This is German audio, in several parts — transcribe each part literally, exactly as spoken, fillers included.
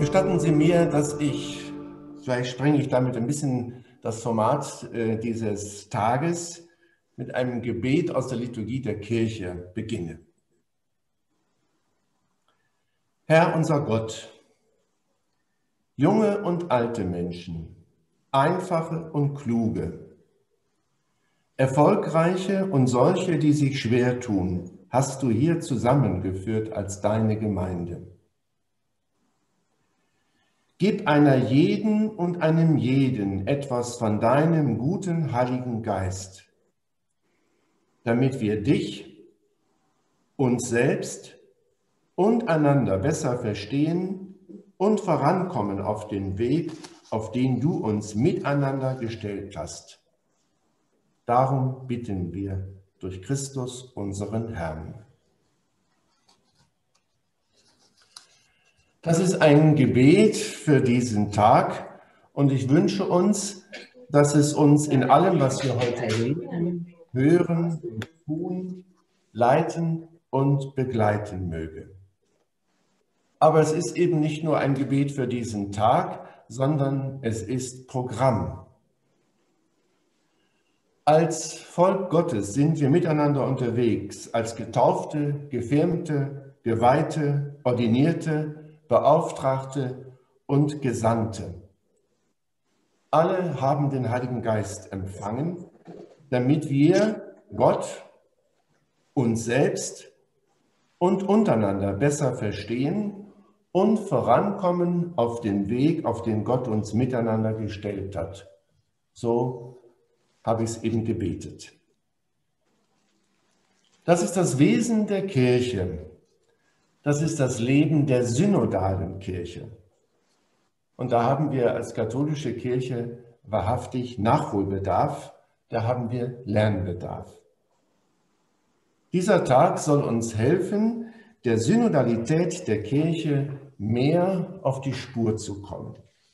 Gestatten Sie mir, dass ich, vielleicht sprenge ich damit ein bisschen das Format äh, dieses Tages, mit einem Gebet aus der Liturgie der Kirche beginne. Herr unser Gott, junge und alte Menschen, einfache und kluge, erfolgreiche und solche, die sich schwer tun, hast du hier zusammengeführt als deine Gemeinde. Gib einer jeden und einem jeden etwas von deinem guten Heiligen Geist, damit wir dich, uns selbst und einander besser verstehen und vorankommen auf den Weg, auf den du uns miteinander gestellt hast. Darum bitten wir durch Christus, unseren Herrn. Das ist ein Gebet für diesen Tag und ich wünsche uns, dass es uns in allem, was wir heute reden, hören und tun, leiten und begleiten möge. Aber es ist eben nicht nur ein Gebet für diesen Tag, sondern es ist Programm. Als Volk Gottes sind wir miteinander unterwegs, als Getaufte, Gefirmte, Geweihte, Ordinierte, Beauftragte und Gesandte. Alle haben den Heiligen Geist empfangen, damit wir Gott, uns selbst und untereinander besser verstehen und vorankommen auf den Weg, auf den Gott uns miteinander gestellt hat. So habe ich es eben gebetet. Das ist das Wesen der Kirche. Das ist das Leben der synodalen Kirche. Und da haben wir als katholische Kirche wahrhaftig Nachholbedarf, da haben wir Lernbedarf. Dieser Tag soll uns helfen, der Synodalität der Kirche mehr auf die Spur zu kommen.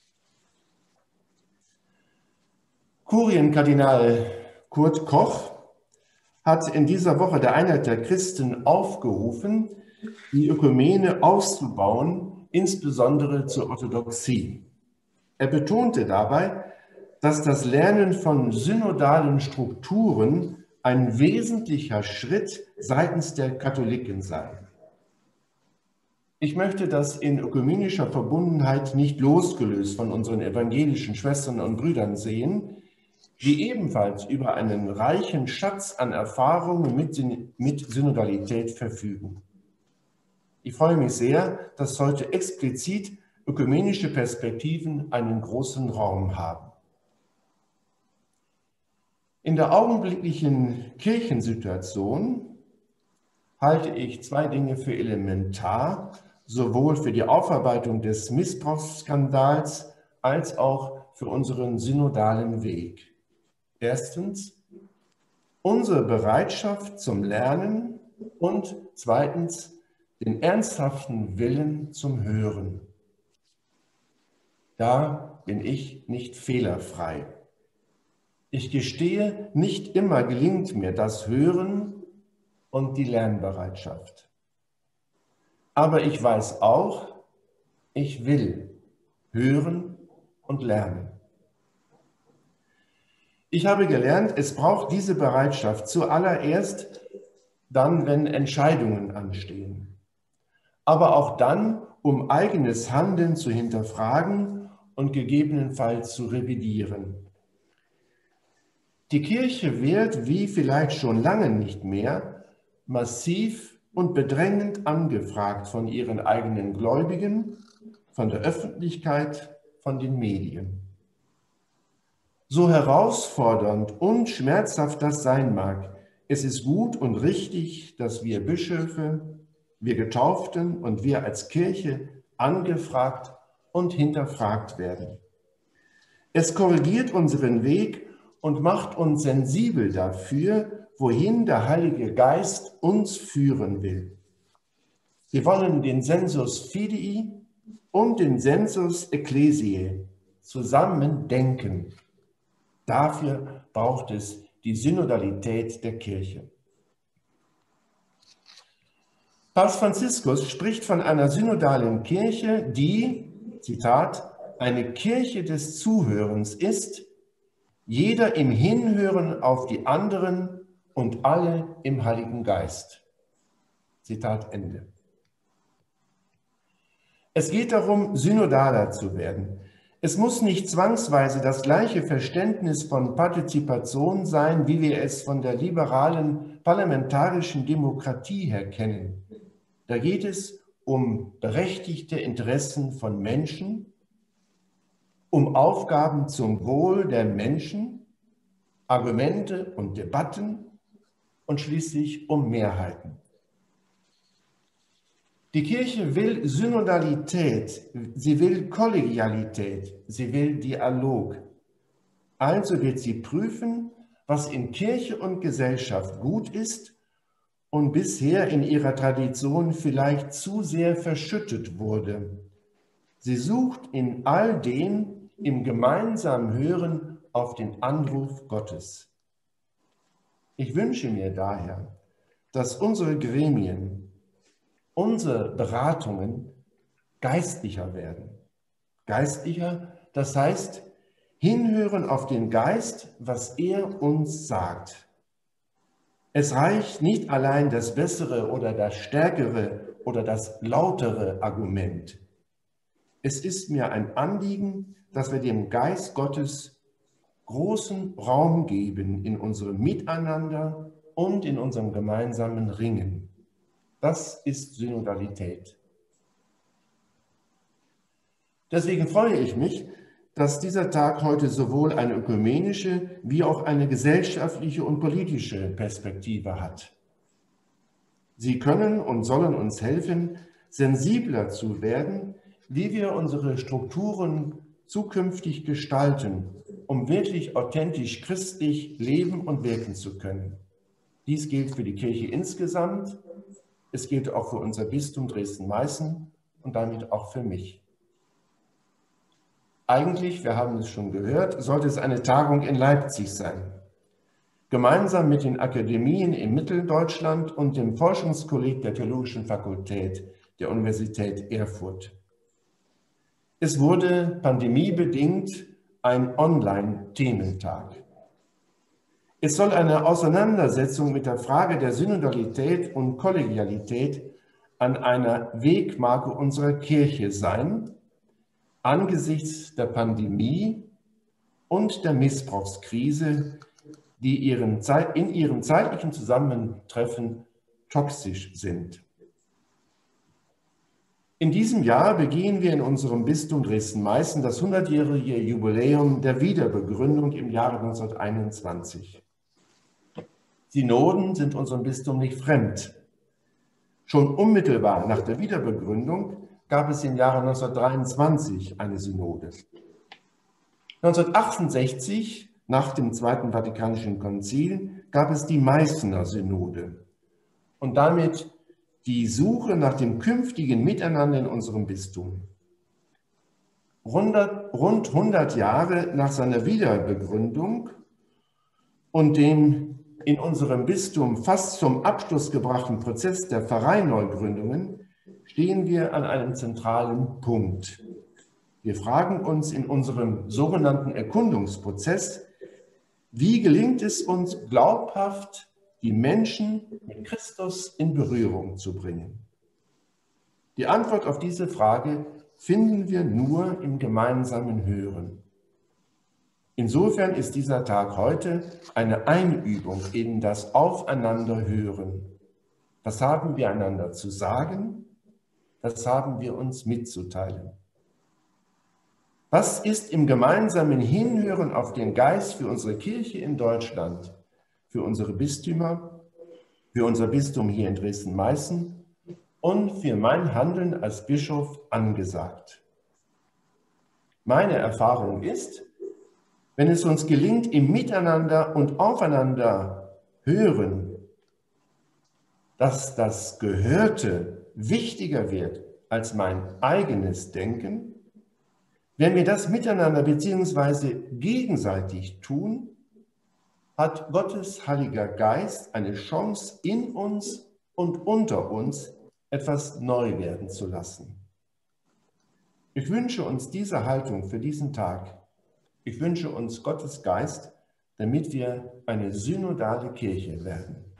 Kurienkardinal Kurt Koch hat in dieser Woche der Einheit der Christen aufgerufen, die Ökumene auszubauen, insbesondere zur Orthodoxie. Er betonte dabei, dass das Lernen von synodalen Strukturen ein wesentlicher Schritt seitens der Katholiken sei. Ich möchte das in ökumenischer Verbundenheit nicht losgelöst von unseren evangelischen Schwestern und Brüdern sehen, die ebenfalls über einen reichen Schatz an Erfahrungen mit, mit Synodalität verfügen. Ich freue mich sehr, dass heute explizit ökumenische Perspektiven einen großen Raum haben. In der augenblicklichen Kirchensituation halte ich zwei Dinge für elementar, sowohl für die Aufarbeitung des Missbrauchsskandals als auch für unseren synodalen Weg. Erstens, unsere Bereitschaft zum Lernen und zweitens, den ernsthaften Willen zum Hören. Da bin ich nicht fehlerfrei. Ich gestehe, nicht immer gelingt mir das Hören und die Lernbereitschaft. Aber ich weiß auch, ich will hören und lernen. Ich habe gelernt, es braucht diese Bereitschaft zuallererst dann, wenn Entscheidungen anstehen. Aber auch dann, um eigenes Handeln zu hinterfragen und gegebenenfalls zu revidieren. Die Kirche wird, wie vielleicht schon lange nicht mehr, massiv und bedrängend angefragt von ihren eigenen Gläubigen, von der Öffentlichkeit, von den Medien. So herausfordernd und schmerzhaft das sein mag, es ist gut und richtig, dass wir Bischöfe, wir Getauften und wir als Kirche angefragt und hinterfragt werden. Es korrigiert unseren Weg und macht uns sensibel dafür, wohin der Heilige Geist uns führen will. Wir wollen den Sensus Fidei und den Sensus Ecclesiae zusammen denken. Dafür braucht es die Synodalität der Kirche. Papst Franziskus spricht von einer synodalen Kirche, die, Zitat, eine Kirche des Zuhörens ist, jeder im Hinhören auf die anderen und alle im Heiligen Geist. Zitat Ende. Es geht darum, synodaler zu werden. Es muss nicht zwangsweise das gleiche Verständnis von Partizipation sein, wie wir es von der liberalen parlamentarischen Demokratie her kennen. Da geht es um berechtigte Interessen von Menschen, um Aufgaben zum Wohl der Menschen, Argumente und Debatten und schließlich um Mehrheiten. Die Kirche will Synodalität, sie will Kollegialität, sie will Dialog. Also wird sie prüfen, was in Kirche und Gesellschaft gut ist und bisher in ihrer Tradition vielleicht zu sehr verschüttet wurde. Sie sucht in all dem im gemeinsamen Hören auf den Anruf Gottes. Ich wünsche mir daher, dass unsere Gremien, unsere Beratungen geistlicher werden. Geistlicher, das heißt, hinhören auf den Geist, was er uns sagt. Es reicht nicht allein das bessere oder das stärkere oder das lautere Argument. Es ist mir ein Anliegen, dass wir dem Geist Gottes großen Raum geben in unserem Miteinander und in unserem gemeinsamen Ringen. Das ist Synodalität. Deswegen freue ich mich, dass dieser Tag heute sowohl eine ökumenische wie auch eine gesellschaftliche und politische Perspektive hat. Sie können und sollen uns helfen, sensibler zu werden, wie wir unsere Strukturen zukünftig gestalten, um wirklich authentisch christlich leben und wirken zu können. Dies gilt für die Kirche insgesamt. Es gilt auch für unser Bistum Dresden-Meißen und damit auch für mich. Eigentlich, wir haben es schon gehört, sollte es eine Tagung in Leipzig sein. Gemeinsam mit den Akademien in Mitteldeutschland und dem Forschungskolleg der Theologischen Fakultät der Universität Erfurt. Es wurde pandemiebedingt ein Online-Thementag. Es soll eine Auseinandersetzung mit der Frage der Synodalität und Kollegialität an einer Wegmarke unserer Kirche sein, angesichts der Pandemie und der Missbrauchskrise, die ihren, in ihrem zeitlichen Zusammentreffen toxisch sind. In diesem Jahr begehen wir in unserem Bistum Dresden-Meißen das hundertjährige Jubiläum der Wiederbegründung im Jahre neunzehnhunderteinundzwanzig. Synoden sind unserem Bistum nicht fremd. Schon unmittelbar nach der Wiederbegründung gab es im Jahre neunzehnhundertdreiundzwanzig eine Synode. neunzehnhundertachtundsechzig, nach dem Zweiten Vatikanischen Konzil, gab es die Meißner Synode und damit die Suche nach dem künftigen Miteinander in unserem Bistum. Rund hundert Jahre nach seiner Wiederbegründung und dem in unserem Bistum fast zum Abschluss gebrachten Prozess der Pfarreineugründungen stehen wir an einem zentralen Punkt. Wir fragen uns in unserem sogenannten Erkundungsprozess, wie gelingt es uns glaubhaft, die Menschen mit Christus in Berührung zu bringen? Die Antwort auf diese Frage finden wir nur im gemeinsamen Hören. Insofern ist dieser Tag heute eine Einübung in das Aufeinanderhören. Was haben wir einander zu sagen? Was haben wir uns mitzuteilen? Was ist im gemeinsamen Hinhören auf den Geist für unsere Kirche in Deutschland, für unsere Bistümer, für unser Bistum hier in Dresden-Meißen und für mein Handeln als Bischof angesagt? Meine Erfahrung ist, wenn es uns gelingt, im Miteinander und Aufeinander hören, dass das Gehörte wichtiger wird als mein eigenes Denken, wenn wir das miteinander bzw. gegenseitig tun, hat Gottes Heiliger Geist eine Chance, in uns und unter uns etwas neu werden zu lassen. Ich wünsche uns diese Haltung für diesen Tag. Ich wünsche uns Gottes Geist, damit wir eine synodale Kirche werden.